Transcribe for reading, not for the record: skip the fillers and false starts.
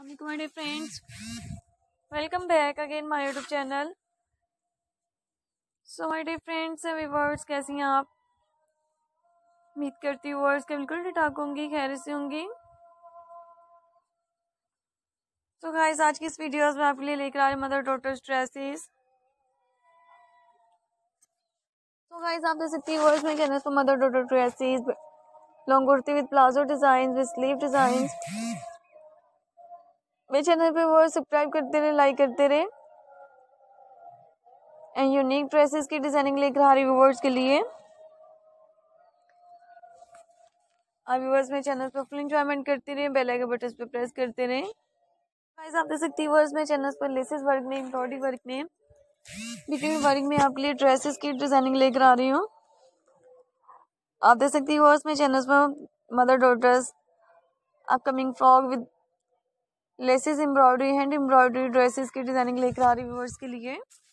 अस्सलाम वालेकुम friends, welcome back again my YouTube channel. So my dear friends viewers, कैसी हैं आप? उम्मीद करती हूँ व्यूअर्स के बिल्कुल ठीक ठाक होंगी, खैर से होंगी। तो गाइस, आज की इस वीडियोस में आपके लिए लेकर आ रही मदर डॉटर ड्रेसेस। तो गाइस, आप देख सकती हैं व्यूअर्स में कहना तो mother daughter dresses, long kurti with palazzo design with sleeve design. मेरे चैनल पे व्यूअर्स सब्सक्राइब करते रहे, लाइक करते रहे एंड यूनिक ड्रेसेस की डिजाइनिंग लेकर आ रही व्यूअर्स के लिए। आप व्यूअर्स मेरे चैनल पर फुल एंजॉयमेंट करते रहे, बेल आइकन बटन पे प्रेस करते रहे। गाइस, आप देख सकती हैं व्यूअर्स मेरे चैनल पर लेसेस वर्क में, एम्ब्रॉयडरी वर्क में, डिटेल वर्क में आपके लिए ड्रेसेस की डिजाइनिंग लेकर आ रही हूँ। आप देख सकती हैं व्यूअर्स मेरे चैनल पर mother daughters upcoming frock with laces embroidery, hand embroidery dresses की डिजाइनिंग लेकर आ रही व्यूअर्स के लिए।